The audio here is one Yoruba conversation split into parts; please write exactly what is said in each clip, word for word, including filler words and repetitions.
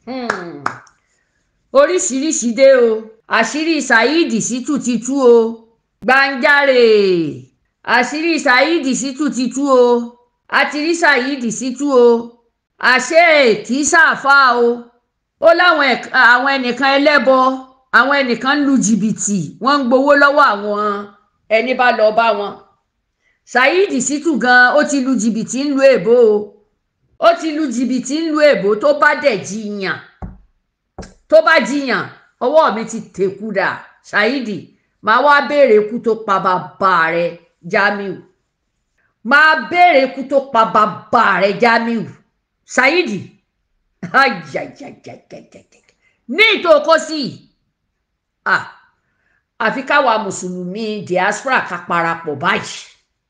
Hmm. Oríṣiríṣi dé o. Àṣírí Saidi Shittu ti tú o. Gbanjare. Àṣírí Saidi Shittu ti tú o. Àti rí Saidi Shittu o. Àṣé kì í ṣàfà o. Ó láwọn àwọn ẹnìkan ẹlẹ́bọ, àwọn ẹnìkan ń lu jìbìtì, wọ́n ń gbowó lọ́wọ́ àwọn ẹni bá lọ bá wọn. Saidi Shittu gan ó ti lu jìbìtì ń lu èbó o. Ó ti lu jìbìtì ń lu èbó tó bá dẹ̀ jiyàn. Tó bá jiyàn, ọwọ́ mi ti tẹ̀kú dà. Saidi, máa wá béèrè ikú tó pa bàbá rẹ̀ Jamiu. Máa béèrè ikú tó pa bàbá rẹ̀ Jamiu. Saidi, ní ìtòkó sí ah àfi káwa mùsùlùmí diaspora ká parapọ̀ báyìí.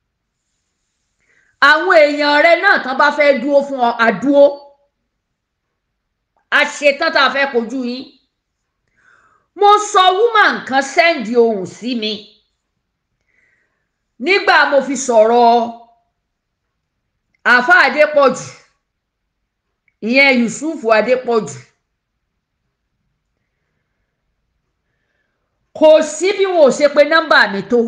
Àwọn èèyàn rẹ náà tán bá fẹ́ dúró fún ọ àdúró. A ṣetán tá a fẹ́ kojú yín. Mo sọ woman kan sẹ́ndì ohùn sí mi nígbà mo fi sọ̀rọ̀ àfáà Adépọ̀jù, ìyẹn Yusufu Adépọ̀jù. Kò sí bí wọn ò ṣe pé nọ́mbà mi tó.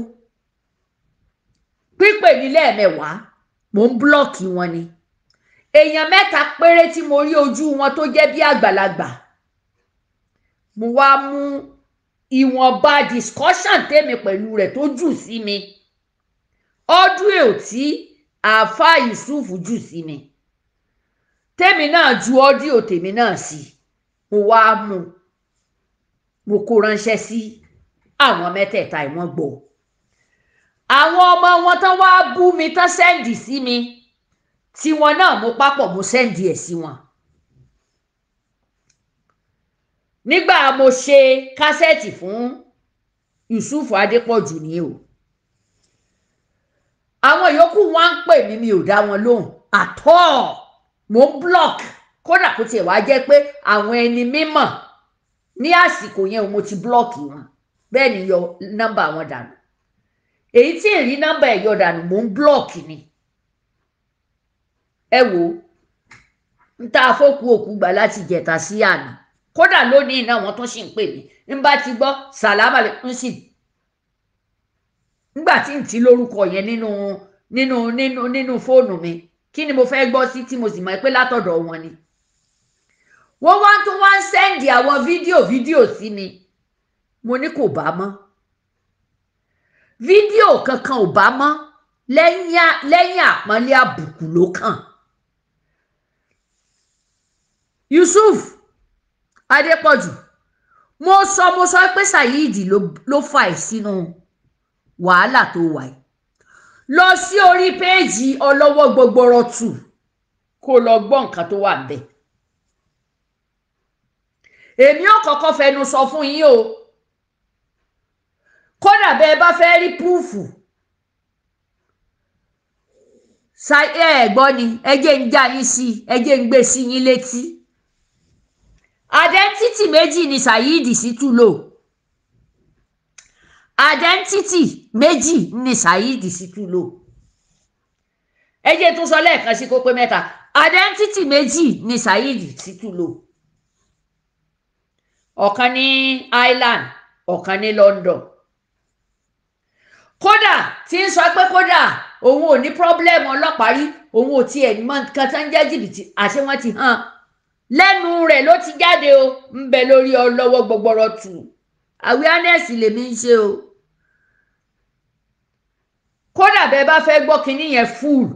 Pípè ní lẹ́ẹ̀mẹ́wàá, mò ń blọ́ọ̀kì wọn ni. Èèyàn mẹ́ta péré tí mo rí ojú wọn tó jẹ́ bí àgbàlagbà. Mo wá mú ìwọ̀nba discussion tèmi pẹ̀lú rẹ̀ tó jù sí mi. Ọdún èò tí àfáà Yusufu jù sí mi. Tèmi náà ju ọ́díò tèmi náà sí. Mo wá mú. Mo kó ránṣẹ́ sí àwọn mẹ́tẹ̀ẹ̀ta ìwọ̀n gbọ́. Àwọn ọmọ wọn tán wá bú mi tán sẹ́ndì sí mi. Tí wọn náà mo papọ̀ mo sẹ́ndì ẹ̀ sí wọn. Nígbà mo ṣe kásẹ̀tì fún Yusufu Adépọ̀jù ni o. Àwọn yòókù wá ń pè mí, mi ò dá wọn lóhùn àtọ́. Mo ń block. Kódà kó tiẹ̀ wá jẹ́ pé àwọn ẹni mímọ̀ ní àsìkò yẹn mo ti blọ́ọ̀kì wọn. Bẹ́ẹ̀ ni yọ nọ́mbà wọn dànù. Èyí tí èrí nọ́mbà ẹ̀ yọ dànù mo ń blọ́ọ̀kì ni. Ẹ wò ń ta àfọ́kù òkú gbà láti jẹ̀ta sí àná. Kódà lónìí náà wọ́n tún sì ń pè mí. Ń bá ti gbọ́ sàlámà lè ń sì. Nígbà tí n ti lórúkọ yẹn nínú nínú nínú nínú fóònù mi, kí ni mo fẹ́ gbọ́ sí tí mo sì mọ̀ pé látọ̀dọ̀ wọn ni. Wọ́n wá tún wá ń sẹ́ndì àwọn fídíò fídíò sí mi. Mo ní kò bá mọ́. Fídíò kankan ò bá mọ́. Lẹ́yìn àpọ́nlé àbùkù ló kàn. Yusuf Adépọ̀jù, mo sọ mo sọ pé Saidi ló ló fà ẹ́ sínú wàhálà tó wà yìí. Lọ sí orí péèjì ọlọ́wọ́ gbogboro tù kó lọ gbọ́ nǹkan tó wà ńbẹ̀. Èmi ò kọ́kọ́ fẹnu sọ fún yín o. Kódà bẹ́ẹ̀ bá fẹ́ rí púùfù. Ẹ gbọ́ ni, ẹ jẹ́ ń já yín sí, ẹ jẹ́ ń gbé sí yín létí. Identity méjì ni Saidi Shittu lò. Identity méjì ni Saidi Shittu lò. Ẹ jẹ́ tún sọ lẹ́ẹ̀kan sí kó pé mẹ́ta. Identity méjì ni Saidi Shittu lò. Ọ̀kan ní Ireland, ọ̀kan ní London. Kódà tí ń sọ pé kódà òun ò ní problem ọlọ́pàá rí, òun ò tiẹ̀ ní mọ̀ nǹkan tán jẹ́ jìbìtì, àṣé wọ́n ti hàn. Lẹ́nu rẹ̀ ló ti jáde o, ń bẹ lórí ọlọ́wọ́ gbogboro tù. Awareness lèmi ń ṣe o. Kódà bẹ́ẹ̀ bá fẹ́ gbọ́ kinní yẹn full,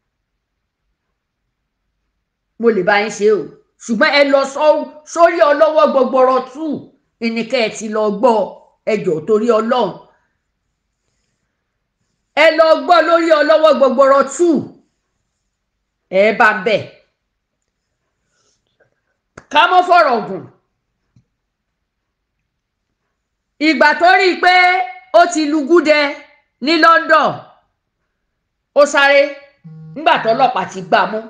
mo lè bá yín ṣe o. Ṣùgbọ́n ẹ lọ sórí ọlọ́wọ́ gbogboro tù ìníkẹ́ ẹ ti lọ gbọ́ ẹjọ́ torí Ọlọ́run. Ẹ lọ gbọ́ lórí ọlọ́wọ́ gbogboro tù. Ẹ bá ń bẹ̀. Ká mọ́ fọ̀rọ̀ gùn. Ìgbà tó rí i pé ó ti lu gúdẹ ní London, ó sáré nígbà tó ọlọ́pàá ti gbà mú.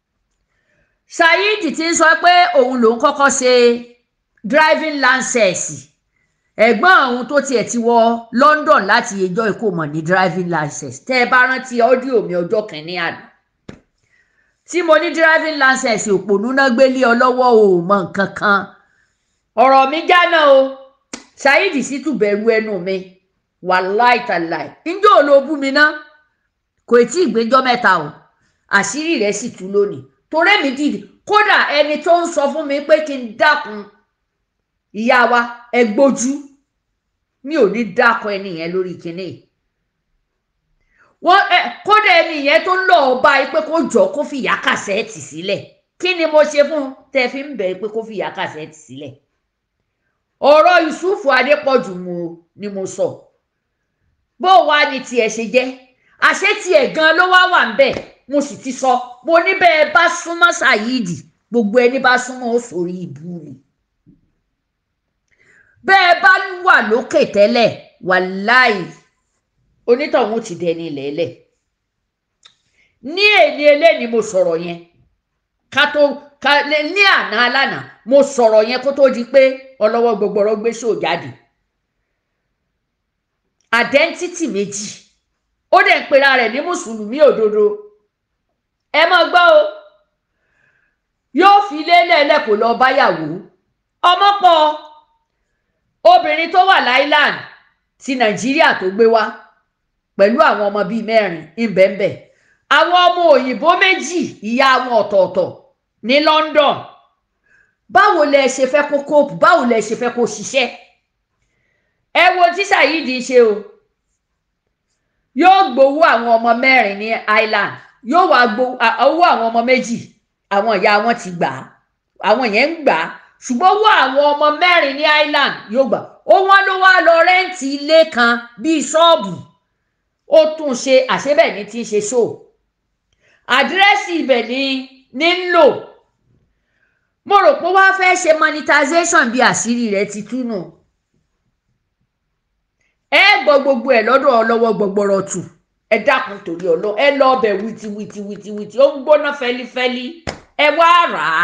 Saidi ti ń sọ pé òun lòun kọ́kọ́ ṣe driving license. Ẹ̀gbọ́n òun tó tiẹ̀ ti wọ London láti ẹjọ́ ìkó mọ̀ ní driving license. Tẹ́ ẹ bá rántí ọ́díò mi ọjọ́ kìíní àná. tí mo ní driving license òpònú náà gbé lé ọ lọ́wọ́ o mọ nǹkan kan ọ̀rọ̀ mi jáná o Saidi Shittu bẹ̀rù ẹnu mi wàláì tàláì ǹjẹ́ ò ló bú mi ná kò tí ì gbẹ́jọ́ mẹ́ta o àṣírí rẹ̀ sì tú lónìí torí mi dìde kódà ẹni tó ń sọ fún mi pé kí n dákun ìyá wa ẹ gbójú mi ò ní dákun ẹni yẹn lórí kinní wọn ẹ kódà ẹni yẹn tó ń lọ ọba yìí pé kó jọ kó fi ìyá kàsẹ́ẹ̀tì sílẹ̀ kí ni mo ṣe fún tẹ́ fi ń bẹ̀ pé kó fi ìyá kàsẹ́ẹ̀tì sílẹ̀ ọ̀rọ̀ Yusufu Adépọ̀jù mo ni mo sọ bó wá ní tiẹ̀ ṣe jẹ́ àṣé tiẹ̀ gan ló wá wà ń bẹ̀ mo sì ti sọ mo ní bẹ́ẹ̀ bá súnmọ́ Saidi gbogbo ẹni bá súnmọ́ ó sórí ìbú ni bẹ́ẹ̀ bá wà lókè tẹ́lẹ̀ wàláì onítọ̀hún ti dẹni lẹ́lẹ̀ ní èní eléni mo sọ̀rọ̀ yẹn ká tó ká ní àná alánà mo sọ̀rọ̀ yẹn kó tó di pé ọlọ́wọ́ gbogbooro gbé ṣó jáde identity méjì ó dẹ̀ ń pera rẹ̀ ní mùsùlùmí òdodo ẹ mọ́ gbọ́ o yóò fi lélẹ̀ kó lọ báyàwó ọmọ pọ̀ obìnrin tó wà láìland ti Nàìjíríà tó gbé wá pẹ̀lú àwọn ọmọ bíi mẹ́rin ìbẹ̀ǹbẹ̀ àwọn ọmọ òyìnbó méjì ìyá wọn ọ̀tọ̀ọ̀tọ̀ ní London báwo lẹ ṣe fẹ́ kó kóòpù báwo lẹ ṣe fẹ́ kó ṣiṣẹ́ ẹ wo tí Saidi ṣe o yóò gbowó àwọn ọmọ mẹ́rin ní Island yóò wá gbowó owó àwọn ọmọ méjì àwọn ìyá wọn ti gbà á àwọn yẹn ń gbà á ṣùgbọ́n owó àwọn ọmọ mẹ́rin ní Island yóò gbà ó wọ́n ló wá lọ rẹ́ǹtì ilé kan bíi ṣọ́ọ̀bù ó tún ṣe àṣebẹ̀ ní tí ń ṣe ṣó àdírẹ́sì ibẹ̀ ní ní ń lò mo rò pé wá fẹ́ ṣe monetization bí àṣírí rẹ̀ ti tú nù ẹ gbọ́ gbogbo ẹ̀ lọ́dọ̀ ọlọ́wọ́ gbọgbọrọ tù ẹ dákun torí ọlọ́ ẹ lọ ọbẹ̀ wìtì wìtì wìtì wìtì ó ń gbóná fẹlifẹli ẹ wá rà á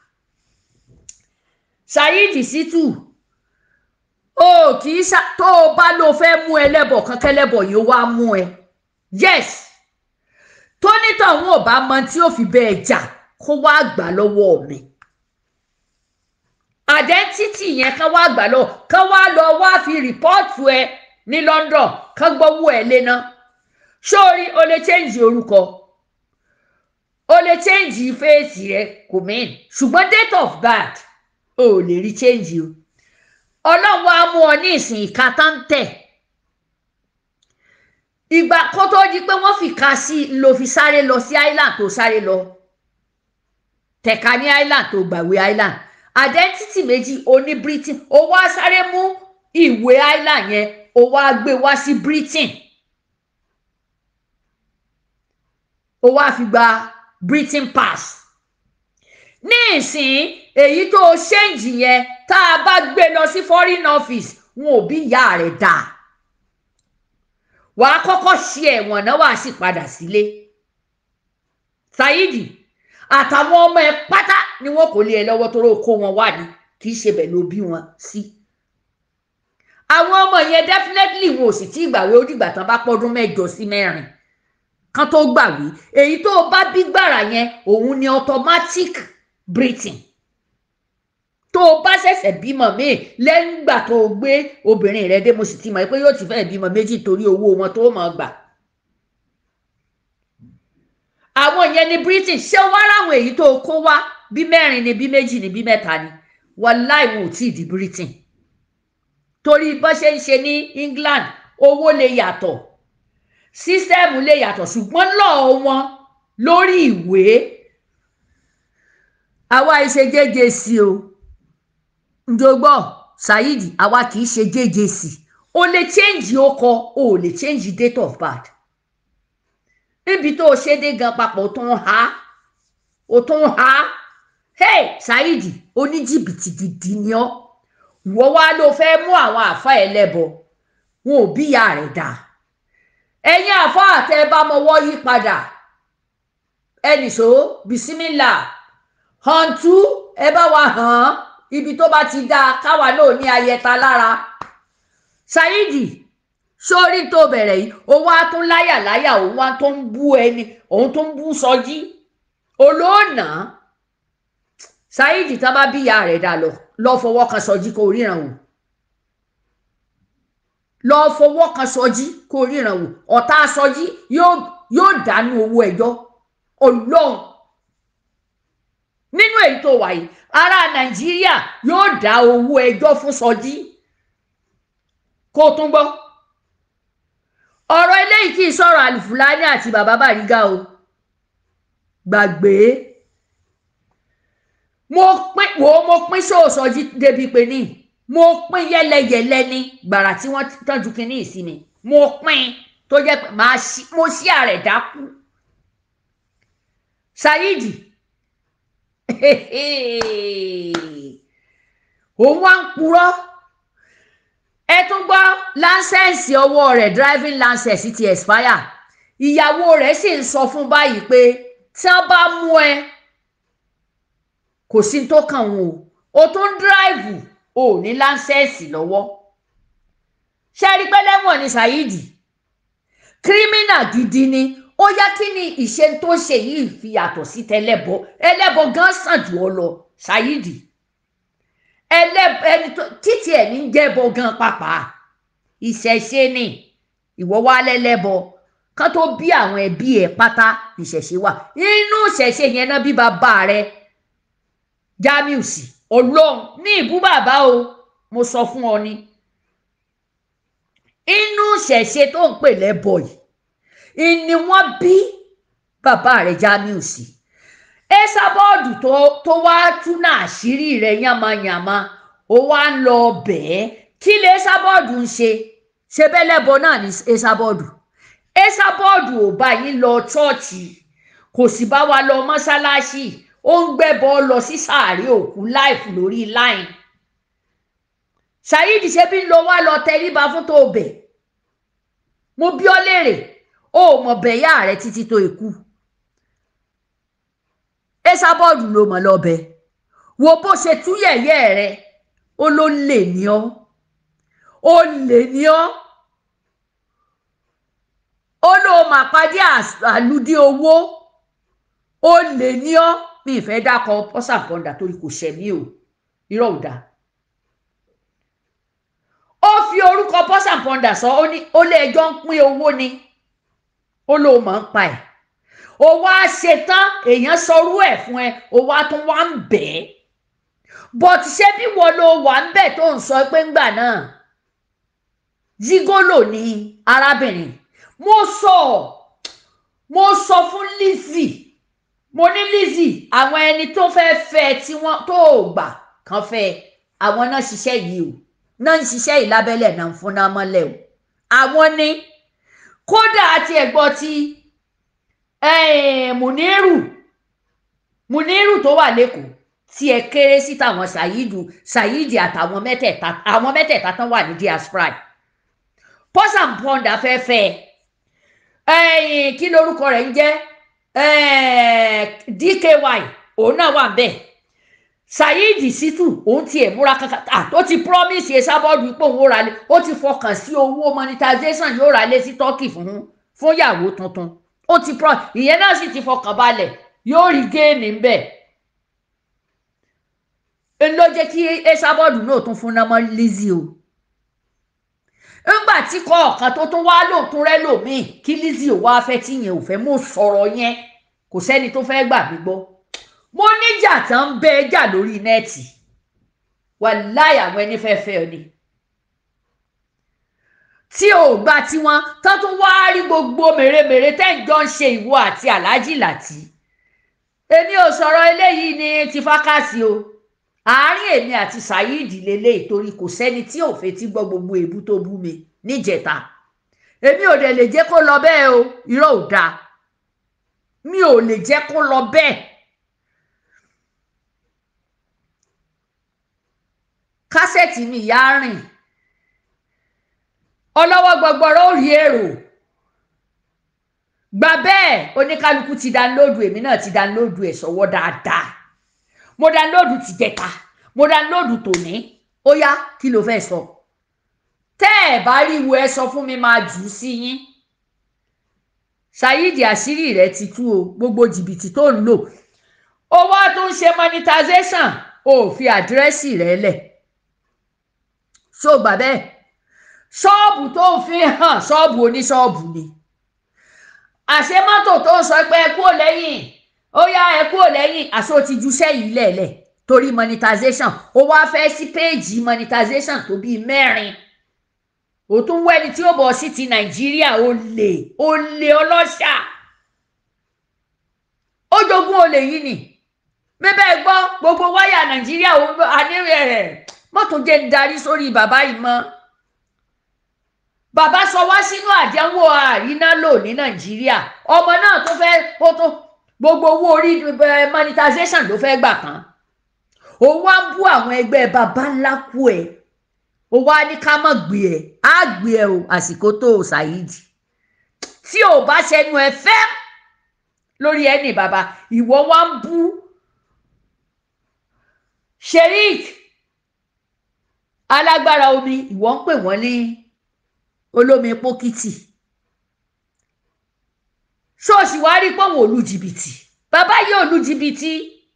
Saidi Shittu o kì í ṣá tó o bá lọ fẹ́ mú ẹlẹ́bọ̀ kankan ẹlẹ́bọ̀ yìí ó wá mú ẹ yes tónítọ̀ òun ò bá mọ tí ó fi bẹ́ẹ̀ jà kó wá gbà lọ́wọ́ mi identity yẹn kán wá gbà lọ kán wá lọ wá fi rìpọ́ọ̀tù ẹ ní London kán gbowó ẹ lé ná sórí o lè change orúkọ o lè change fèsì rẹ kò mean ṣùgbọ́n date of birth o lè rí change o ọlọ́run wa mú ọ ní ìsìn ìka táǹtẹ̀ ìgbà kó tó di pé wọ́n fi ka sí ló fi sáré lọ sí Island tó sáré lọ tẹ̀ka ní Island tó gbàwé Island identity méjì oní Britain ó wá sáré mú ìwé Island yẹn ó wá gbé wá sí Britain ó wá fi gba Britain pass ní ìsìn èyí tó ṣéǹjì yẹn tá a bá gbé lọ sí foreign office wọn ò bí ìyá rẹ̀ dà wàá kọ́kọ́ ṣe ẹ̀wọ̀n náà wàá sì padà sílé Saidi àtàwọn ọmọ ẹ pátá ni wọn kò lé ẹ lọ́wọ́ tó rò kó wọn wà ní kì í ṣe bẹ́ẹ̀ ló bí wọn sí àwọn ọmọ yẹn definitely wọn ò sì tí gbàwé ó dìgbà tán bá pọ́dún mẹ́jọ sí mẹ́rin kan tó gbàwé èyí tó bá bí gbàrà yẹn òun ni automatic Britain tó o bá ṣẹ̀ṣẹ̀ bímọ míì lẹ́yìn ìgbà tó o gbé obìnrin rẹ dé mo sì ti mọ̀ pé yóò ti fẹ́ bímọ méjì torí owó wọn tó mọ̀ gbà àwọn yẹn ní Britain ṣé wá ráwọn èyí tó o kó wá bí mẹ́rin ni bí méjì ni bí mẹ́ta ni wàláì wọn ò tí ì di Britain torí bó ṣe ń ṣe ní England owó lè yàtọ̀ sísẹ́ẹ̀mù lè yàtọ̀ ṣùgbọ́n lọ́ọ̀ wọn lórí ìwé àwa ìṣe jẹ́jẹ́ sí o njọgbọ́ Saidi àwa kì í ṣe jẹ́jẹ́ sí o lè change ọkọ o lè change date of birth níbi tó o ṣe dé gan papọ̀ o tún ha o tún ha hey Saidi oníjìbìtì gidi ni ọ́ wọ́n wá ló fẹ́ mú àwọn àfa ẹlẹ́bọ wọn ò bíyà rẹ̀ dà ẹ̀yin àfa àtẹ bá mọwọ́ yí padà ẹnì so bisimilà hàntú ẹ bá wa hàn ibi tó bá ti dáa káwa náà ní ayẹta lára Saidi sórí tó bẹ̀rẹ̀ yìí òun á tún láyà láyà òun á tó ń bú ẹni òun tó ń bú Sọjí olóòna Saidi tá bá bí ìyá rẹ̀ dá lọ lọ fọwọ́ kan Sọjí kó ríran wò lọ fọwọ́ kan Sọjí kó ríran wò ọ̀tá Sọjí yóò yóò dànù owó ẹjọ́ Ọlọ́run nínú èyí tó wà yìí ará Nàìjíríà yóò dá owó ẹjọ́ fún Sọjí kó tún gbọ́ ọ̀rọ̀ eléyìí kì í sọ̀rọ̀ Alifulani àti bàbá Bariga o gbàgbé mo pín wo mo pín Sọjí débi pé ní mo pín yẹlẹyẹlẹ ní gbàrà tí wọ́n tọ́jú kínní ìsinmi mo pín tó jẹ́ pé màá mo ṣí ààrẹ dákú Saidi òun wá ń purọ́ ẹ tún gbọ́ láńsẹ̀nsì ọwọ́ rẹ̀ driving license ti expire ìyàwó rẹ̀ sì ń sọ fún báyìí pé tí wọ́n bá mú ẹ kò sí tó kàn wọ́n o tó ń drive ò ní láńsẹ̀nsì lọ́wọ́ ṣe rí pé lẹ́wọ̀n ni Saidi kírímínà gidi ni ó yá kí ni ìṣe tó ṣe yìí fi yàtọ̀ sí tẹlẹ́bọ ẹlẹ́bọ gan sàn jù ọ lọ Saidi ẹlẹ́bọ ẹni tó títí ẹ̀ ní jẹ́bọ gan pàpà ìṣẹ̀ṣe ni ìwọ wá lẹ́lẹ́bọ kán tó bí àwọn ẹbí ẹ̀ pátá ìṣẹ̀ṣe wà inú ìṣẹ̀ṣe yẹn náà bí bàbá rẹ̀ Jamiu sí Ọlọ́run ní ìbú bàbá o mo sọ fún ọ ni inú ìṣẹ̀ṣe tó ń pè lẹ́bọ yìí ìní wọ́n bí bàbá rẹ̀ Jamiu sí Ẹsàbọ́ọ̀dù tó tó wá túnà àṣírí rẹ̀ yánmayànmá ó wá ń lọ bẹ́ẹ̀ kí lè Ẹsàbọ́ọ̀dù ń ṣe ṣe bẹ́lẹ́bọ náà ní Ẹsàbọ́ọ̀dù Ẹsàbọ́ọ̀dù ò bá yín lọ chọ́ọ̀chì kò sì bá wa lọ mọ́ṣáláṣí ó ń gbẹ́bọ lọ sí sàárè òkú láìfù lórí láìn Saidi ṣe bí ń lọ wá lọ tẹríba fún tó bẹ̀ mo bí ọ léèrè ó mọ̀ bẹ̀yà rẹ̀ títí tó ikú Ẹsàbọ́ọ̀dù ló mọ̀ lọ́bẹ̀ wo bó ṣe tú yẹ̀yẹ́ rẹ̀ ó ló lè ní ọ́ ó lè ní ọ́ ó ló mà pàdé àlùdí owó ó lè ní ọ́ mi ìfẹ́ dákọ̀ pọ́sàpọ̀ndà torí kò ṣẹ̀mí o irọ́ ò dáa ó fi orúkọ pọ́sàpọ̀ndà sọ ó ní ó lé ẹjọ́ ń pín owó ni ó ló mọ̀ ń pa ẹ̀ ó wá ṣetán èèyàn sọrú ẹ̀ fún ẹ ó wá tún wá ń bẹ̀ ẹ́ but ṣé bí wọ́n ló wà ń bẹ̀ tó ń sọ pé ńgbà náà jígólò ní arábìnrin mo sọ mo sọ fún Lizzy mo ní Lizzy àwọn ẹni tó fẹ́ fẹ́ tí wọ́n tó gbà kan fẹ́ àwọn náà ṣiṣẹ́ yìí o náà ń ṣiṣẹ́ yìí lábẹ́lẹ̀ náà ń fúnná mọ́lẹ̀ o àwọn ní kódà àti ẹ̀gbọ́n ti Muniru Muniru tó wà lẹ́kọ̀ọ́ tí ẹ kéré sí tàwọn Saidu Saidi àtàwọn mẹ́tẹ̀ẹ̀ta àwọn mẹ́tẹ̀ẹ̀ta tán wà ní diaspora pọ́sàmpọ́ndà fẹ́fẹ́ kí lorúkọ rẹ̀ ń jẹ́ D K Y òun náà wà bẹ́ẹ̀ Saidi Shittu òun ti ẹ̀ múra kankan tó ti promise Ẹsàbọ́ọ̀dù pé òun ó ra lé ó ti fọkàn sí owó monetization yóò ra lé sí Turkey fún fún ìyàwó tuntun ó ti pro ìyẹn náà sì ti fọkàn balẹ̀ yóò rí géènì ń bẹ̀ ń ló jẹ́ kí Ẹsàbọ́ọ̀dù náà tún fún náà mọ́ Lizzy o ńgbà tí kọ́ ọ̀kan tó tún wá lóòótún rẹ́ lòmíì kí Lizzy ò wá fẹ́ tí yẹn ò fẹ́ mú sọ̀rọ̀ yẹn kò sẹ́ni tó fẹ́ gbà mí gbọ́ mo níjà tán ń bẹ jà lórí nẹ́ẹ̀tì wàláhì àwọn ẹni fẹ́ fẹ́ ọ ni tí ò gbà tí wọ́n tán tún wá rí gbogbo mèremère tẹ́ǹjọ́ ń ṣe ìwọ àti Alhaji Lati èmi ò sọ̀rọ̀ eléyìí ní ti fákàsì o àárín èmi àti Saidi lélẹ̀ torí kò sẹ́ni tí ò fetí gbọ́ gbogbo èébú tó bú mi níjẹta èmi ò dẹ̀ lè jẹ́ kó lọ bẹ́ẹ̀ o irọ́ ò dáa mi ò lè jẹ́ kó lọ bẹ́ẹ̀ kásẹ̀tì mi ìyá rìn ọlọ́wọ́ gbọgbọrọ ó rí èrò gbà bẹ́ẹ̀ oníkálukú ti dánlóòdù èmi náà ti dánlóòdù ẹ̀ sọ́wọ́ dáadáa mo dánlóòdù ti jẹta mo dánlóòdù tòní ó yá kí ló fẹ́ sọ tẹ́ ẹ̀ bá rí wo ẹ sọ fún mi máa jù ú sí yín Saidi àṣírí rẹ̀ ti tú o gbogbo jìbìtì tó ń lò ó wá tó ń ṣe monetization ó fi àdírẹ́sì rẹ̀ lẹ̀ ṣó gbà bẹ́ẹ̀ ṣọ́ọ̀bù tó fi hàn ṣọ́ọ̀bù oníṣọ́ọ̀bù ni àṣẹ mọ́tò tó ń sọ pé ẹ kúrò lẹ́yìn ó yá ẹ kúrò lẹ́yìn àṣọ ti ju sẹ́yìn lẹ̀lẹ̀ torí monetization ó wá fẹ́ sí péèjì monetization tó bíi mẹ́rin ó tún wẹ́ni tí ó bọ̀ sí ti Nàìjíríà ó lè ó lè ọlọ́ṣà ó jogún olè yìí ni bẹ́ẹ̀ gbọ́ gbogbo wáyà Nàìjíríà àníwẹ̀ rẹ̀ mọ́tò jẹ́ ń darí sórí bàbá yìí mọ́ bàbá sọ wá sínú àdánwò àríná lò ní Nàìjíríà ọmọ náà tó fẹ́ ó tó gbogbo owó orí monetization ló fẹ́ gbà kan ó wá ń bú àwọn ẹgbẹ́ bàbá ńlá kú ẹ̀ ó wá ní ká mọ̀ gbé ẹ̀ á gbé ẹ̀ o àsìkò tó o Saidi tí ò bá ṣẹnu ẹ fẹ́ lórí ẹni bàbá ìwọ wá ń bú Sherik alágbára omi ìwọ ń pè wọ́n ní olómi pókìtì ṣọ́ọ̀ṣì wá rí pọ́wọ́ olú jìbìtì bàbá yóò lu jìbìtì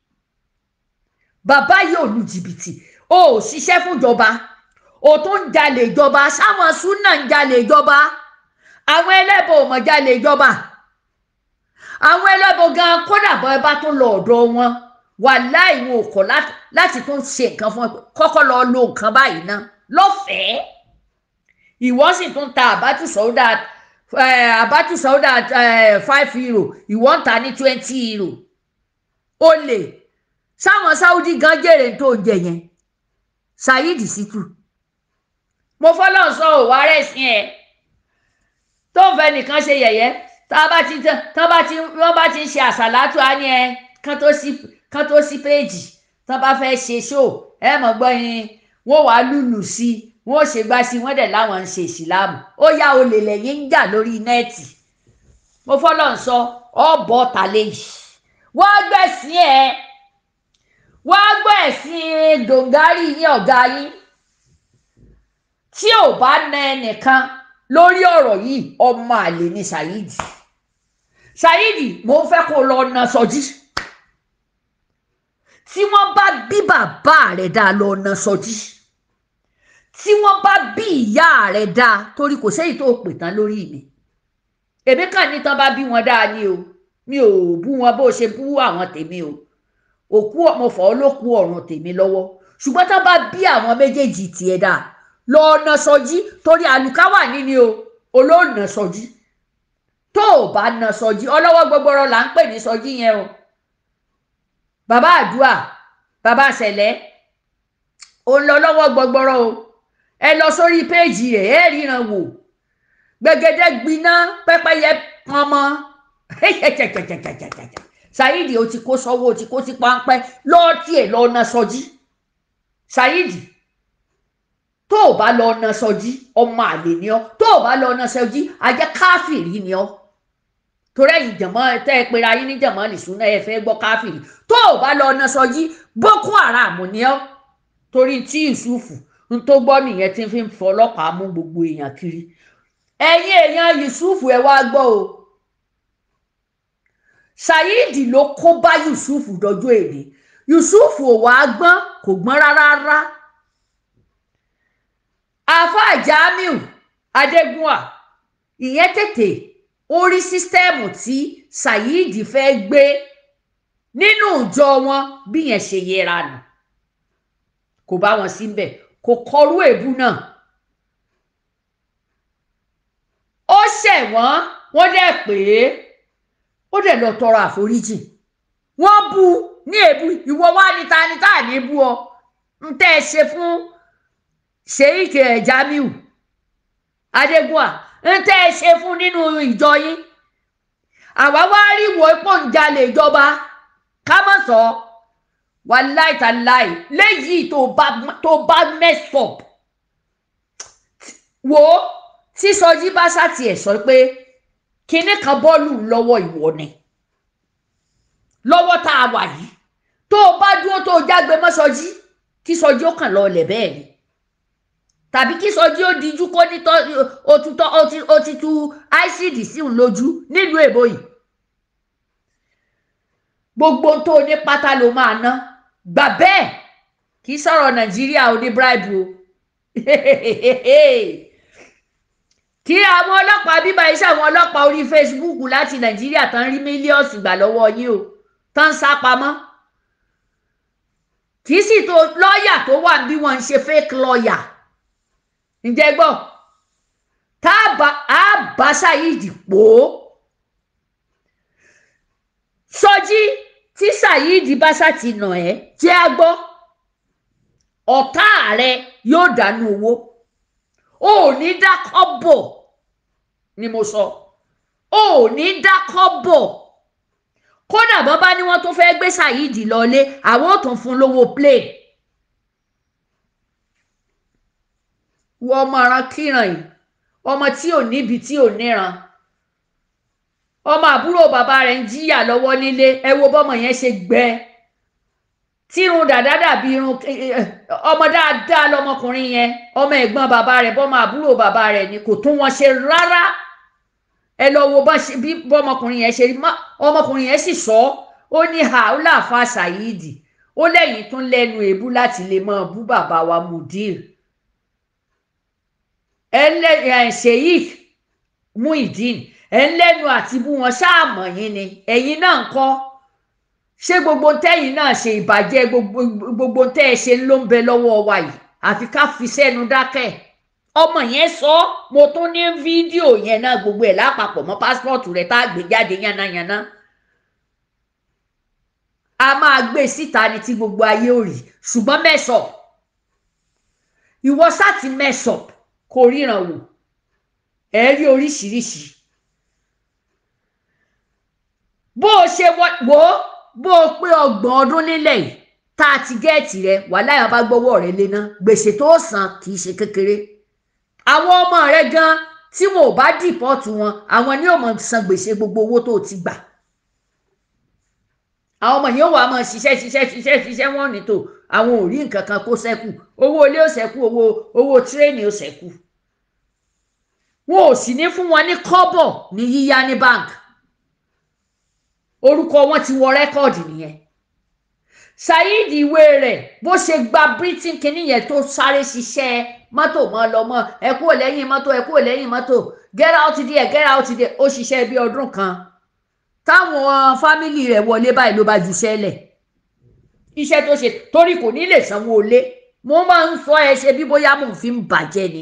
bàbá yóò lu jìbìtì ó ṣiṣẹ́ fúnjọba ó tún ń jalè ìjọba sáwọn súnà ń jalè ìjọba àwọn ẹlẹ́bọ ò mọ̀ jalè ìjọba àwọn ẹlẹ́bọ gan kódà bọ́ ẹ bá tún lọ ọ̀dọ̀ wọn wàláì wọn ò kọ̀ láti tún ṣe nǹkan fún ẹ kọ́kọ́ lọ lo nǹkan báyìí ná lọ́fẹ̀ẹ́ ìwọ sì tún ta àbátù sọ́dà àbátù sọ́dà five euro ìwọ ń ta ní twenty euro ó lè sáwọn Saudi gan jèrè tó ń jẹ yẹn Saidi Shittu mo fọlọ́ sọ òwò ara ẹ̀sìn ẹ̀ tó ń fẹ́ nìkan ṣe yẹ̀yẹ́ tá bá ti tán bá ti wọ́n bá ti ń ṣe àṣàlátù á ní ẹ kán tó sí kán tó sí péèjì tán bá fẹ́ ṣe ṣó ẹ mọ̀ gbọ́ yín wọ́n wàá lùlù sí i wọ́n ṣe gbá sí wọ́n dẹ̀ láwọn ń ṣe ìsìláàmù ó yá olè lẹ́yìn ń jà lórí nẹ́ẹ̀tì mo fọlọ́ sọ ọ̀bọ̀ tàlẹ́ yìí wọ́n gbẹ̀sìn ẹ̀ wọ́n gbẹ̀sìn dòǹgárì ní ọ̀gá yín tí ò bá na ẹnìkan lórí ọ̀rọ̀ yìí ọmọ àlè ní Saidi Saidi mo ń fẹ́ kó lọ na Sọjí tí wọ́n bá bí bàbá rẹ̀ dá lọ na Sọjí tí wọ́n bá bí ìyá rẹ̀ dá torí kò sẹ́yìn tó pè tán lórí mi èmi kàn ní tán bá bí wọn dáa ni o mi ò bú wọn bó ṣe bú àwọn tèmi o òkú ọmọ fọ́ ló kú ọ̀run tèmi lọ́wọ́ ṣùgbọ́n tán bá bí àwọn méjèèjì tiẹ̀ dáa lọ na Sọjí torí àlùkáwà níní o olóòna Sọjí tó o bá na Sọjí ọlọ́wọ́ gbogbooro là ń pè ní Sọjí yẹn o bàbá àdúà bàbá ṣẹlẹ̀ òun lọ lọ́wọ́ gbogbooro o ẹ lọ sórí péèjì rẹ̀ ẹ ríran wò gbẹgẹdẹ gbiná pẹ́pẹ́yẹ pọnmọ Saidi o ti kó sọ́wọ́ o ti kó sí páńpẹ́ lọ́ọ́ tiẹ̀ lọ na Sọjí Saidi tó o bá lọ na Sọjí ọmọ àlè ni ọ tó o bá lọ na Sọjí ajẹ́ káfìrí ni ọ torí ẹ̀yin jẹ̀mọ́ tẹ́ ẹ pera yín ní jẹ̀mọ́ nìṣúná ẹ fẹ́ gbọ́ káfìrí tó o bá lọ na Sọjí Boko Haram ni ọ torí tí Yusufu n tó gbọ́ nìyẹn tí fi ń fọlọ́pàá mú gbogbo èèyàn kiri ẹ̀yin èèyàn Yusufu ẹ wá gbọ́ o Saidi ló kó bá Yusufu dọjọ́ èdè Yusufu ò wá gbọ́n kò gbọ́n rárá rárá àfà Jamiu Adégúnwà ìyẹn tètè orí sísítẹ́ẹ̀mù tí Saidi fẹ́ gbé nínú ìjọ wọn bí yẹn ṣe yẹra nù kò bá wọn síbẹ̀ kò kọrú èébú náà ó ṣẹ̀ wọ́n wọ́n dẹ̀ pé ó dẹ̀ lọ tọrọ àforíjì wọ́n bú ní èébú ìwọ wá níta níta ní bú ọ ń tẹ́ ẹ ṣe fún Sheikh Jamiu Adégúnwà ń tẹ́ ẹ ṣe fún nínú ìjọ yín àwa wá rí wo ipò ń jalè ìjọba ká mọ̀ sọ wàláì tàláì léyìí tó bá tó bá mess up wo tí Sọjí bá ṣàtì ẹ̀ sọ pé kinní kan bọ́ọ̀lù lọ́wọ́ ìwọ ni lọ́wọ́ tá a wà yìí tó o bá dúró tó o jágbe mọ́ Sọjí kí Sọjí ó kàn lọ ọlẹ̀ bẹ́ẹ̀ ni tàbí kí Sọjí ó dijú kó ní òtútọ́ òtítù icd sí òun lójú nílùú èbó yìí gbogbo tó ní pátá ló máa ná gbà bẹ́ẹ̀ kì í sọ̀rọ̀ Nàìjíríà ò ní bribe o kí àwọn ọlọ́pàá bíbá iṣẹ́ àwọn ọlọ́pàá orí Facebook láti Nàìjíríà tán rí mílíọ̀nù gbà lọ́wọ́ yín o tán sá pamọ́ kì í sì tó lọ́ọ̀yà tó wà bí wọ́n ń ṣe fake lọ́ọ̀yà ǹjẹ́ gbọ́ tá a bá Saidi pò ó Sọjí tí Saidi bá sá ti nà ẹ́ jẹ́ a gbọ́ ọ̀tá rẹ yóò dànù owó o ò ní dá kọ́bọ̀ ni mo sọ o ò ní dá kọ́bọ̀ kódà bàbá ni wọ́n tó fẹ́ gbé Saidi lọlé àwọn ò tún fún lówó play wọ́n ọmọ aran kíran yìí ọmọ tí ò níbi tí ò níran ọmọ àbúrò bàbá rẹ̀ ń jìyà lọ́wọ́ nílé ẹ wo bọ́mọ yẹn ṣe gbẹ tírun dàdá dàbí irun ọmọ dáadáa lọmọkùnrin yẹn ọmọ ẹ̀gbọ́n bàbá rẹ̀ bọ́mọ àbúrò bàbá rẹ̀ ni kò tún wọn ṣe rárá ẹ lọ wo bí bọ́mọkùnrin yẹn ṣe rí ọmọkùnrin yẹn sì sọ ó ní haúlà fa Saidi ó lẹ́yìn tún lẹ́nu èébú láti lè mọ bú bàbá wa Mudir ẹ lẹ Sheikh Muideen ẹ lẹ́nu àti bú wọn ṣáàmọ̀ yín ni ẹ̀yin náà ń kọ́ ṣé gbogbo tẹ́yìn náà ṣe ìbàjẹ́ gbogbo tẹ́ ẹ ṣe ló ń bẹ lọ́wọ́ wa yìí àfi ká fi sẹ́nu dákẹ́ ọmọ yẹn sọ mo tún ní fídíò yẹn náà gbogbo ẹ̀ lápapọ̀ mọ́ pásítọ̀tù rẹ̀ tá a gbé jáde yánnayànna a máa gbé síta ní tí gbogbo ayé ò rí ṣùgbọ́n mẹ́sọ̀ ìwọ sáti mẹ́sọ̀ kò ríran wò ẹ rí oríṣiríṣi bó o ṣe wò bó o pé ọgbọ̀n ọdún nílẹ̀ yìí tá a ti gẹ́ẹ̀tì rẹ wà láyà bá gbọ́wọ́ rẹ léná gbèsè tó san kì í ṣe kékeré àwọn ọmọ rẹ gan tí wọn ò bá dìpọ́tù wọn àwọn ni ó máa san gbèsè gbogbo owó tó ti gbà àwọn ọmọ yẹn wà máa ṣiṣẹ́ ṣiṣẹ́ ṣiṣẹ́ ṣiṣẹ́ wọn ní tò àwọn ò rí nǹkan kan kó ṣẹ́kù owó ilé ó ṣẹ́kù owó owó tírẹ́ẹ̀nì ó ṣẹ́kù wọn ò sì ní fún wọn ní kọ́bọ̀ ní yíyá ní báńkì orúkọ wọn ti wọ rẹ́kọ̀dì nìyẹn Saidi ìwé rẹ̀ bó ṣe gba britain kìíní yẹn tó sáré ṣiṣẹ́ mọ́tò mọ́ lọ mọ́ ẹ kúrò lẹ́yìn mọ́tò ẹ kúrò lẹ́yìn mọ́tò get out there get out there ó ṣiṣẹ́ bí ọdún kan táwọn fámìlì rẹ̀ wọlé báyìí ló bá ju sẹ́lẹ̀ iṣẹ́ tó ṣe torí kò ní lè sanwó ilé mo máa ń sọ ẹ ṣe bí bóyá mò ń fi ń bàjẹ́ ni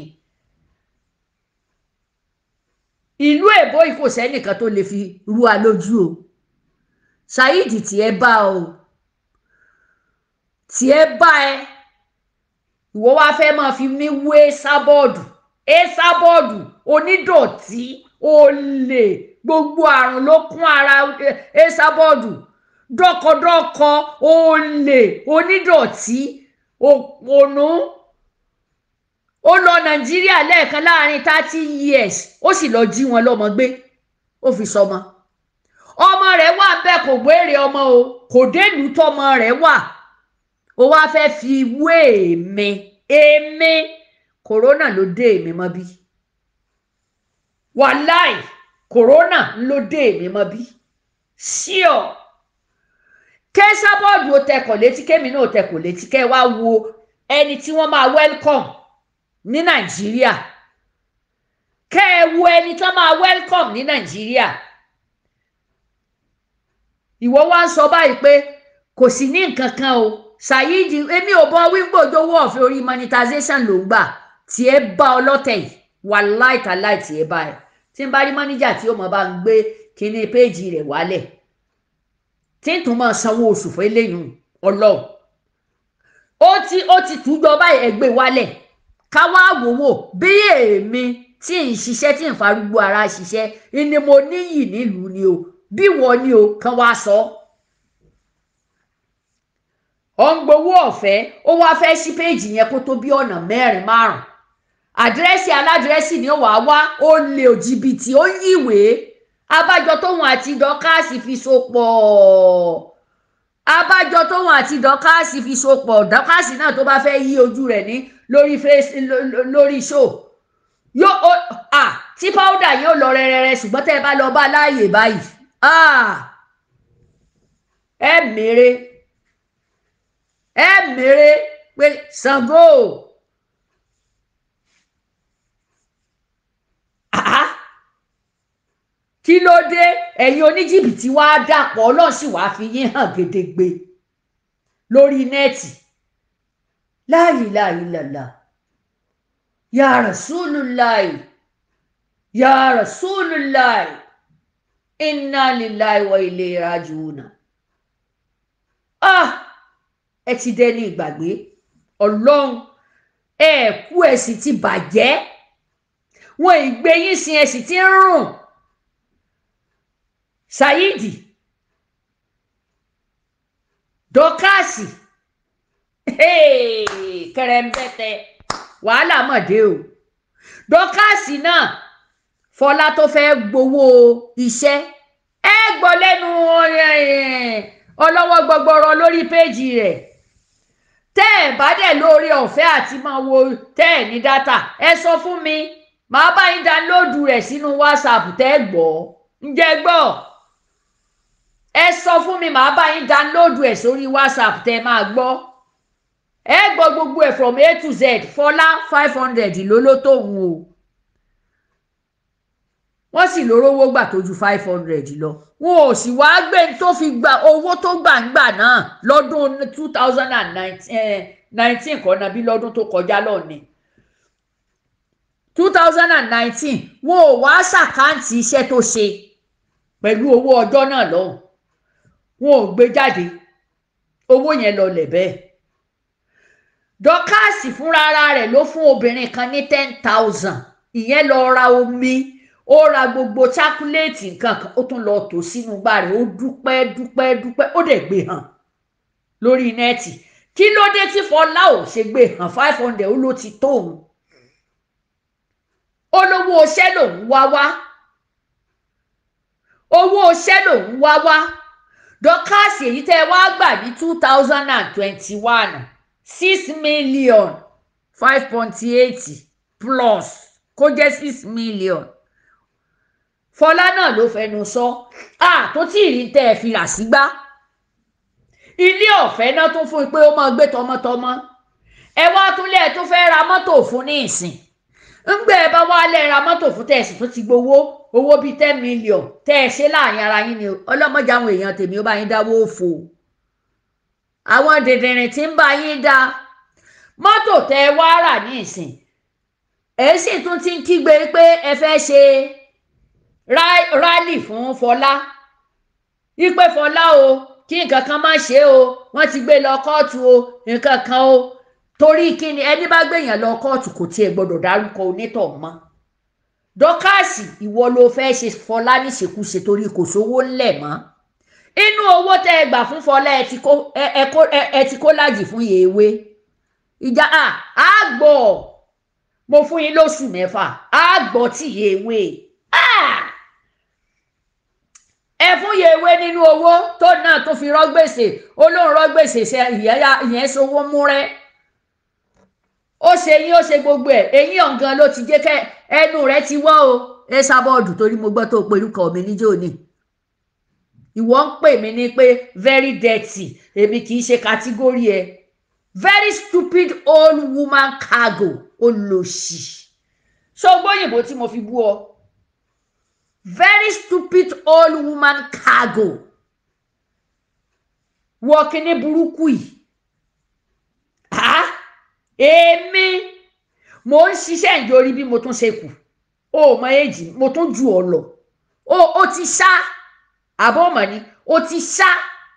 ìlú èbó yìí kò sẹ́nìkan tó lè fi rú a lójú o Saidi tí ẹ bá o tí ẹ bá ẹ ìwọ wá fẹ́ máa fi mí wé sábọ́ọ̀dù ẹ sábọ́ọ̀dù onídọ̀tí olè gbogbo àrùn ló kún ara ẹ sábọ́ọ̀dù dọ́kọdọ́kọ olè onídọ̀tí òpònú ó lọ Nàìjíríà lẹ́ẹ̀kan láàrin thirty years ó sì lọ jí wọn lọ́mọ gbé ó fi sọmọ ọmọ rẹ̀ wà bẹ́ẹ̀ kò gbére ọmọ o kò délùú tọmọ rẹ̀ wà ó wá fẹ́ fi wé èmi èmi kòrónà ló dé èmi mọ́ bí wàláì kòrónà ló dé èmi mọ́ bí ṣíọ kẹsàbọọdù ó tẹkọ létí kémi náà ó tẹkọ létí kẹ wá wo ẹni tí wọ́n máa welcome ní Nàìjíríà kẹ ẹ wo ẹni tí wọ́n máa welcome ní Nàìjíríà ìwọ wá ń sọ báyìí pé kò sí ní nǹkan kan o Saidi èmi ò bọ wíńgbòjò owó ọ̀fẹ́ orí monetization ló ń gbà tí ẹ bá ọlọ́tẹ̀ yìí wà láìka láì tí ẹ bá ẹ tí n bá rí mọ́níjà tí ó mọ̀ bá ń gbé kíní péèjì rẹ̀ wálẹ̀ tí n tún máa sanwó oṣù fún eléyìí ọlọ́run ó ti ó ti tújọ báyìí ẹgbẹ́ wálẹ̀ ká wá wòwò bí èmi tí ń ṣiṣẹ́ tí ń farúgbó ara ṣiṣẹ́ ni mo níyì nílùú ni o bí wọ́n ní o kan wá sọ ọ ń gbowó ọ̀fẹ́ ó wá fẹ́ sí péèjì yẹn kó tó bí ọ̀nà mẹ́rin márùn àdírẹ́sì aládírẹ́sì ni ó wàá wá ó lè òjìbìtì ó yíwèé abájọ tóun àti dọ́kàsì fi so pọ̀ abájọ tóun àti dọ́kàsì fi so pọ̀ dọ́kàsì náà tó bá fẹ́ yí ojú rẹ̀ ní lórí face lórí show yóò à tí powder yóò lọ rẹrẹrẹ ṣùgbọ́n tẹ́ ẹ bá lọ bá láàyè báyìí ah ẹ mèrè ẹ mèrè pé Ṣàngó ah kí ló dé ẹ̀yin oníjìbìtì wá dàpọ̀ Ọlọ́run sì wá fi yín hàn gedegbe lórí nẹ́ẹ̀tì la ilaha illallah ya Rasulullahi ya Rasulullahi inna lillahi wa ilayhi raji'un. ah ẹ ti dẹni ìgbàgbé Ọlọ́run ẹ kú ẹ sì ti bàjẹ́ wọn ìgbé yín sin ẹ sì ti ń rùn. Saidi Dọ́kàsì kẹrẹmbẹtẹ wàhálà mọ̀dé o. Dọ́kàsì náà Fọlá tó fẹ́ gbowó iṣẹ́ ẹ gbọ́ lẹ́nu ọlọ́wọ́ gbọgbọrọ lórí péjì rẹ̀ tẹ́ ẹ̀ bá dẹ̀ lórí ọ̀fẹ́ àti máa wo tẹ́ ẹ̀ ní dátà ẹ sọ fún mi màá bá yín dánlóòdù rẹ̀ sínú WhatsApp tẹ́ ẹ gbọ́ ǹjẹ́ gbọ́ ẹ sọ fún mi màá bá yín dánlóòdù ẹ̀ sórí WhatsApp tẹ́ máa gbọ́ ẹ gbọ́ gbogbo ẹ̀ from A to Z. Fọlá five hundred ló ló tóun o wọ́n sì lórówó gbà tó ju five hundred lọ wọn ò sì wá gbé tó fi gba owó tó gbàǹgbà náà lọ́dún two thousand nineteen kọ́ náà bí lọ́dún tó kọjá lọ́ọ̀ni two thousand nineteen wọn ò wá ṣàkáǹtì iṣẹ́ tó ṣe pẹ̀lú owó ọjọ́ náà lọ́hùn wọn ò gbé jáde owó yẹn lọlẹ̀ bẹ́ẹ̀. Dọ́kàsì fúnra rẹ̀ ló fún obìnrin kan ní ten thousand ìyẹn lọ ra omi ó ra gbogbo chákúlẹ̀tì nǹkan kan ó tún lọ tò sínú gbá rẹ̀ ó dúpẹ́ dúpẹ́ dúpẹ́ ó dẹ̀ gbé hàn lórí nẹ́ẹ̀tì. Kí ló dé tí Fọlá ò ṣe gbé hàn five hundred ó ló ti tóun olówó iṣẹ́ lòun wá wá owó iṣẹ́ lòun wá wá. Dọ́kàsì èyí tẹ́ wá gbà ní two thousand twenty-one six million five point eight plus kó jẹ́ six million. Fọlá náà ló fẹnu sọ ah tó tí ì rí tẹ́ ẹ fi rà sígbá ilé ọ̀fẹ́ náà tún fún pé ó máa gbé tọmọtọmọ ẹ wá tún lẹ́ẹ̀ tó fẹ́ ra mọ́tò fún ní ìsìn ńgbẹ́ ẹ bá wá lẹ́ ra mọ́tò fún tẹ̀sí tó ti gbowó owó bíi ten million tẹ́ ẹ ṣe láàrin ara yín ni ọlọ́mọdé àwọn èèyàn tèmi ó bá yín dáwó òfò àwọn dèdèrìn tí ń bá yín dá mọ́tò tẹ́ ẹ wá rà ní ìsìn ẹ sì tún ti ń kígbe pé ẹ fẹ́ ṣe rálì fún Fọlá ipe Fọlá o kí nǹkan kan má ṣe o wọ́n ti gbé lọ kóòtù o nǹkan kan o torí kí ni ẹni bá gbèyàn lọ kóòtù kò tiẹ̀ gbọ́dọ̀ dárúkọ onítọ̀ mọ́. Dọ́kàsì ìwọ ló fẹ́ ṣe Fọlá níṣekúṣe torí kò sówó ńlẹ̀ mọ́ inú owó tẹ́ ẹ gbà fún Fọlá ẹ ti kó lájì fún Yèwé ìjà á gbọ́ mo fún yín lóṣù mẹ́fà á gbọ́ tí Yèwé ẹ fún Yèwé nínú owó tó náà tó fi rọ́gbèsè olóhùn rọ́gbèsè ṣe ìyẹn sowó múrẹ́ ó ṣe yín ó ṣe gbogbo ẹ̀ eyín ọ̀gán ló ti jẹ́ kẹ́ ẹnu rẹ̀ ti wọ́ o ẹ sábọ́ọ̀dù torí mo gbọ́ tó perúkọ mi níjó ni ìwọ ń pè mí ní pé very dirty èmi kì í ṣe kátígórì ẹ very stupid old woman cargo olòṣì ṣọgbóyìnbó tí mo fi bú ọ very stupid old woman cargo wọ kíní burúkú yìí èmi mo ń ṣiṣẹ́ ìjọrí bí mo tún ṣe kù ó mọ èjì mo tún jù ọ lọ ó ó ti ṣá àbọ̀ ọmọ ni ó ti ṣá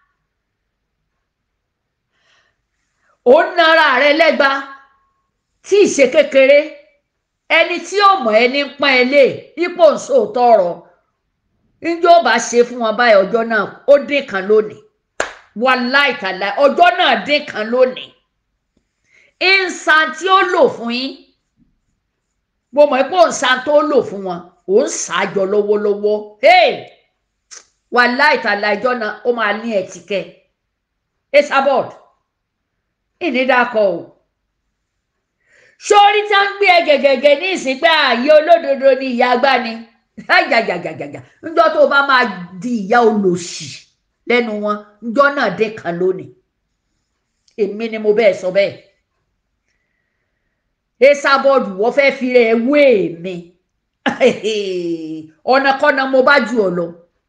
ó nara rẹ lẹ́gba tí ì ṣe kékeré ẹni tí ó mọ̀ ẹni ń pọ́n ẹ lé ipò ń sòótọ́ ọ̀rọ̀ njẹ́ ó bá ṣe fún wọn báyìí ọjọ́ náà ó dín kan lónìí wàláì tàlà ọjọ́ náà dín kan lónìí ìsàn tí ó lò fún yín mo mọ̀ pé òǹsàn tó lò fún wọn ò ń ṣàjọ lọ́wọ́lọ́wọ́ wàláì tàlà ìjọ náà ó máa ní ẹ̀tìkẹ́ esabod ìnídàkọ̀ o sórí tí wọ́n ń gbé ẹ gẹ̀gẹ̀gẹ̀ ní ìsìn pé ààyè olódodo ni ìyá agbáni jàjàjàjàjà níjọ́ tó bá máa di ìyá olòṣì lẹ́nu wọn njọ́ náà dé kan lónìí èmi ni mo bẹ́ẹ̀ sọ bẹ́ẹ̀ Esabod wọ́n fẹ́ fi rẹ̀ wé mi ọ̀nà kọ́nà mo bá jù ọ lọ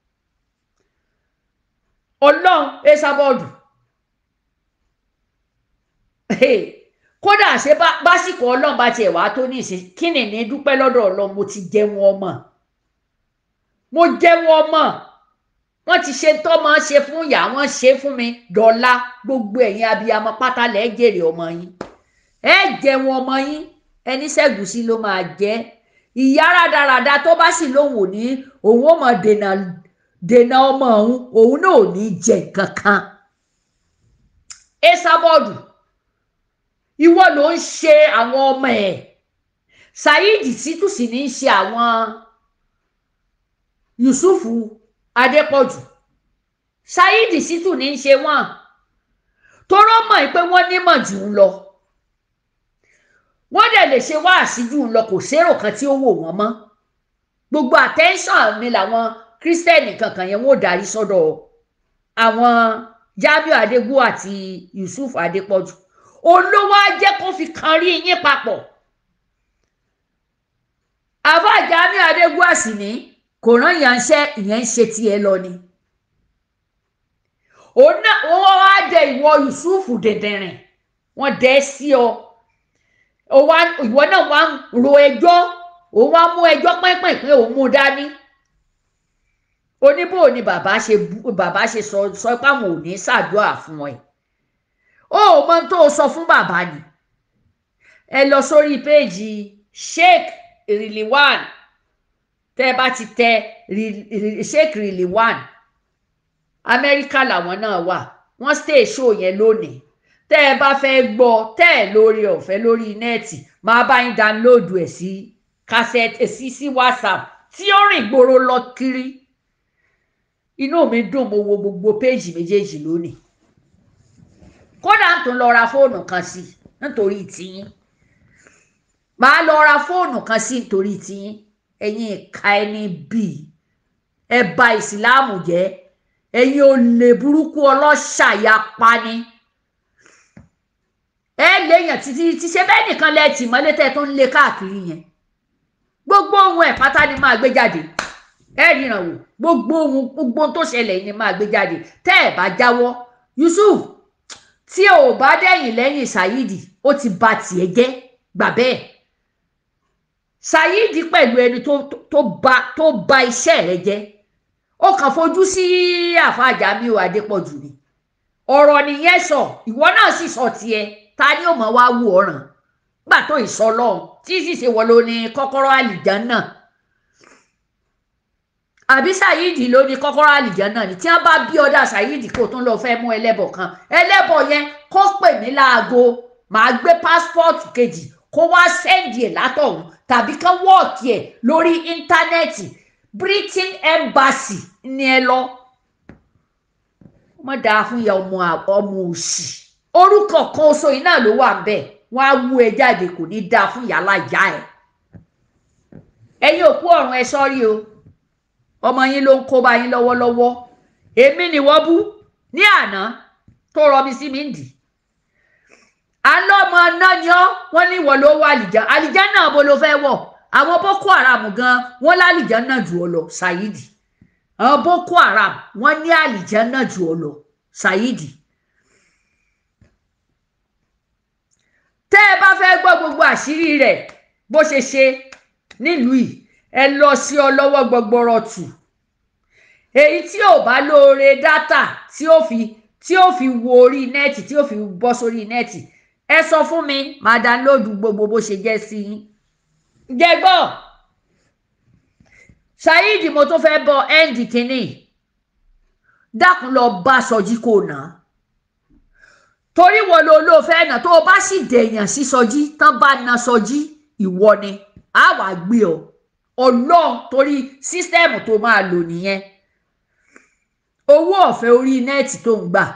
Ọlọ́run Esabod kódà ṣe básìkò Ọlọ́run bá tiẹ̀ wá tó ní ìsìn kí ni ní dúpẹ́ lọ́dọ̀ Ọlọ́run mo ti jẹ́ wọn ọmọ mo jẹ́ wọn ọmọ wọ́n ti ṣe tó máa ṣe fún ìyá wọn ṣe fún mi dọ́là gbogbo ẹ̀yin abiyamọ pátá lẹ jèrè ọmọ yín ẹ jẹ wọn ọmọ yín ẹni ṣẹ́gùsí ló máa jẹ́ ìyá rádaràda tó bá sì lóhùn ò ní òun ó mọ dènà dènà ọmọ òun òun náà ò ní jẹ kankan Esabod ìwọ ló ń ṣe àwọn ọmọ ẹ̀ Saidi Shittu sì ní í ṣe àwọn Yusufu Adépọ̀jù Saidi Shittu ní í ṣe wọ́n torọ́ mọ̀ pé wọ́n nímọ̀ jù ń lọ wọ́n dẹ̀ lè ṣe wá àṣíjú ń lọ kò sérò kan tí ó wò wọ́n mọ́ gbogbo attention mi làwọn kírísítẹ́nì kankan yẹn wọ́n darí sọ́dọ̀ àwọn Jamiu Adégún àti Yusuf Adépọ̀jù olówó ajẹ́ kó fi kan rí yín papọ̀ àbá Jamiu Adégún àsìní kò rán ìyànṣẹ́ ìyẹn ń ṣe tiẹ̀ lọ ni òun náà wọ́n wá dẹ ìwọ Yusuf dẹ̀dẹ̀rìn wọ́n dẹ́ sí ọ ìwọ náà wá ń ro ẹjọ́ òun wá mú ẹjọ́ pínpín pé òun mú dání oníbò ni bàbá ṣe bàbá ṣe sọ sọ pé àwọn ò ní ṣàdúrà fún ẹ ó mọ tó sọ fún bàbá ni ẹ lọ sórí péèjì Sheikh Rilwan tẹ bá ti tẹ Sheikh Rilwan Amẹ́ríkà làwọn náà wà wọ́n stay show yẹn lónìí tẹ ẹ bá fẹ́ gbọ́ tẹ ẹ lórí ọ̀fẹ́ lórí nẹ́ẹ̀tì máa bá yín dánlóòdù ẹ̀ sí kásẹ̀tì sí sí WhatsApp tí ó rìn gbòòrò lọ kiri inú mi dùn mo wo gbogbo péèjì méjèèjì lónìí kódà ń tún lọ ra fóònù kan sí nítorí tiyín màá lọ ra fóònù kan sí nítorí tiyín ẹ̀yin ìka ẹni bíi ẹ bà ìsìláàmù jẹ́ ẹ̀yin olè burúkú ọlọ́ṣàyapa ni ẹ léèyàn títí tí ṣe bẹ́ẹ̀ nìkan lẹ tì mọ́lé tẹ́ tó ń lé káàkiri yẹn gbogbo ohun ẹ̀ pátá ni máa gbé jáde ẹ ríran wò gbogbo ohun gbogbo tó ṣẹlẹ̀ ni máa gbé jáde tẹ́ ẹ bá jáwọ́ Yusuf tí ò bá dẹ̀yìn lẹ́yìn Saidi ó ti bà tiẹ̀ jẹ́ gbà bẹ́ẹ̀ Saidi pẹ̀lú ẹni tó tó bà tó bà iṣẹ́ rẹ̀ jẹ́ ó kàn fojú sí àfa Jamiu Adépọ̀jù ni ọ̀rọ̀ nìyẹn sọ ìwọ náà sì sọ tiẹ̀ ta ni ó mọ̀ wá wù ọ̀ràn gbà tó ìsọlọ́run tí sì ṣe wọ́n ló ní kọ́kọ́rọ́ àlìjánnà àbí Saidi ló ní kọ́kọ́rọ́ àlìjánnà ni tí wọ́n bá bí ọ̀dà Saidi kó tún lọ fẹ́ mú ẹlẹ́bọ̀ kan ẹlẹ́bọ̀ yẹn kó pè mí láago màá gbé pásítọ̀tù kejì kó wá sẹ́ndì ẹ̀ látọ̀hún tàbí kán wọ́ọ̀kì ẹ̀ lórí íńtánẹ́ẹ̀tì Britain Embassy ni ẹ lọ wọ́n dáa fún ìyá ọmọ ọmọ òsì orúkọ kan oṣù yìí náà ló wà ń bẹ̀ wọ́n á wú ẹ jáde kò ní dáa fún ìyá alájà ẹ̀ ẹ̀yin òkú ọ̀run ẹ sọ́rí o ọmọ yín ló ń kó bá yín lọ́wọ́lọ́wọ́ èmi ni wọ́n bú ní àná tó rọmi sí mi ń dì alọ́mọ náà ni ọ́ wọ́n ní ìwọ ló wọ àlìjá àlìjá náà bó ló fẹ́ wọ̀ àwọn Boko Haram gan wọ́n lálìjá náà jù ọ lọ Saidi àwọn Boko Haram wọ́n ní àlìjá náà jù ọ lọ Saidi tẹ́ ẹ bá fẹ́ gbọ́ gbogbo àṣírí rẹ̀ bó ṣe ṣe nílùú yìí ẹ lọ sí ọlọ́wọ́ gbọgbọrọ tù èyí tí ò bá lóore dátà tí ó fi tí ó fi wo orí nẹ́ẹ̀tì tí ó fi bọ́ sórí nẹ́ẹ̀tì ẹ sọ fún mi máa dánlóòdù gbogbo bó ṣe jẹ́ sí yín jẹgbọ́ Saidi mo tó fẹ́ bọ ẹ́ǹdì kínní dákun lọ bá Sọjí kò ná torí wo ló ló fẹ́ nà tó o bá sì dèèyàn sí Sọjí tán bá na Sọjí ìwọ ni á wà gbé ọ Ọlọ́run torí sísítẹ́ẹ̀mù tó máa lò nìyẹn owó ọ̀fẹ́ orí nẹ́ẹ̀tì tó ń gbà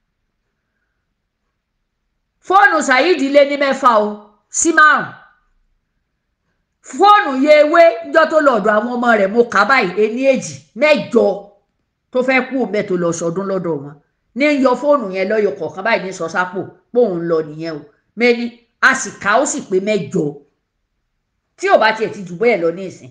fóònù Saidi lé ní mẹ́fà o sí márùn fóònù yẹ ewé níjọ́ tó lọ́dọ̀ àwọn ọmọ rẹ̀ mo kà báyìí ení èjì mẹ́jọ tó fẹ́ kú òun bẹ́ẹ̀ tó lọ sọdún lọ́dọ̀ wọn ní ń yọ fóònù yẹn lọ́yọ kọ̀ọ̀kan báyìí ní sọ sápò póun lọ nìyẹn o mẹ́ni a sì ká ó sì pé mẹ́jọ tí ò bá tiẹ̀ ti jù bẹ́ẹ̀ lọ ní ìsìn.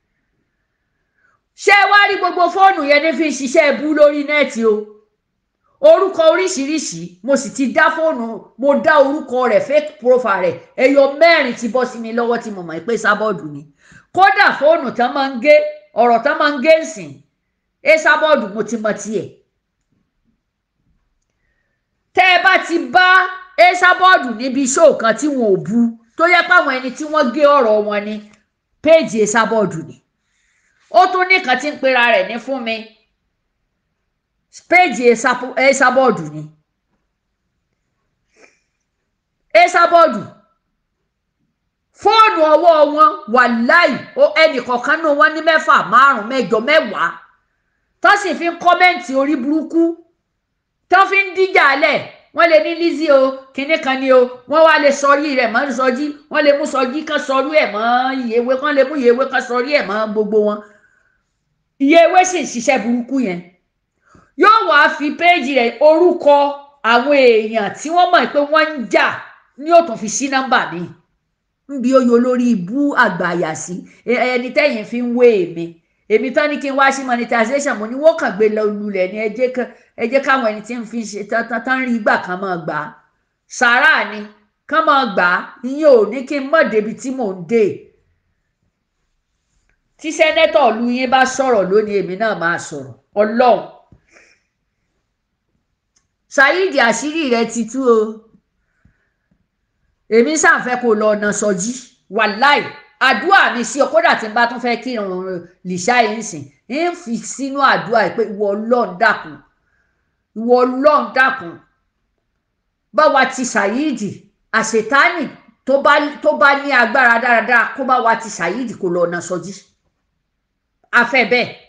ṣé wá rí gbogbo fóònù yẹn ní fi ń ṣiṣẹ́ ẹbú lórí nẹ́ẹ̀tì o orúkọ oríṣiríṣi mo sì ti dá fóònù mo dá orúkọ rẹ̀ fake profile rẹ̀ ẹyọ mẹ́rin ti bọ́ sí mi lọ́wọ́ tí mo mọ̀ pé sábọ́ọ̀dù ni kódà fóònù tán máa ń gé ọ̀rọ̀ tán máa ń gé nsìn ẹ sábọ́ọ̀dù mo ti mọ tiẹ̀. tẹ́ ẹ bá ti bá ẹ sábọ́ọ̀dù níbi iṣẹ́ kan tí wọn ò bu tó yẹ pé àwọn ẹni tí wọ́n gé ọ̀rọ̀ wọn ni péèjì ẹ sábọ́ọ̀dù ni ó tún ní kan tí ń pera rẹ̀ ní fún mi péèjì ẹ sábọ́ọ̀dù ni ẹ sábọ́ọ̀dù fóònù ọwọ́ wọn wàláì ẹnì kọ̀ọ̀kan náà wọ́n ní mẹ́fà márùn-ún mẹ́jọ mẹ́wàá tó sì fi ń kọ́mẹ́ǹtì orí burúkú tó fi ń díjà lẹ̀ wọ́n lè ní Lizzy o kinní kan ni o wọ́n wá lè sọrí rẹ̀ mọ́ sọjí wọ́n lè mú sọjí kan sọrú ẹ̀ mọ́ ìyèwé kan lè mú ìyèwé kan sọrí ẹ̀ mọ́ gbogbo wọn ìyèwé sì ń ṣiṣẹ́ burúkú yẹn yóò wá fi péèjì rẹ̀ orúkọ àwọn èèyàn tí wọ́n mọ̀ pé wọ́n ń jà ní ó tún fi sí nọ́mbà mi nbí ó yọ lórí ibú àgbàyà sí ẹni tẹ́yìn fi ń wé èmi èmi tán ní kí n wá sí monetization mo ní wọ́n kàn gbé lulẹ̀ ní ẹ jẹ́ káwọn ẹni tí ń fi ṣe tán rí ìgbà kan máa gbà á sàrà ni kán máa gbà á ìyẹn ò ní kí n mọ̀ débi tí mò ń dé tí sẹ́nẹ́tọ̀ lu yín bá sọ̀rọ̀ lónìí èmi náà máa sọ̀rọ̀ ọlọ́run Saidi àṣírí rẹ ti tú o èmi ṣàǹfẹ́ kó lọ ọ̀nà sọjí wàláì àdúrà mi sí ọ kódà tí n bá tún fẹ́ kí irun lìṣá yìí sìn ń fi sínú àdúrà pé ìwọ ọlọ́run dákun ìwọ ọlọ́run dákun bá wa ti Saidi àṣetánì tó bá tó bá ní agbára dáradára kó bá wa ti Saidi kó lọ ọ̀nà sọjí afẹ́ bẹ́ẹ̀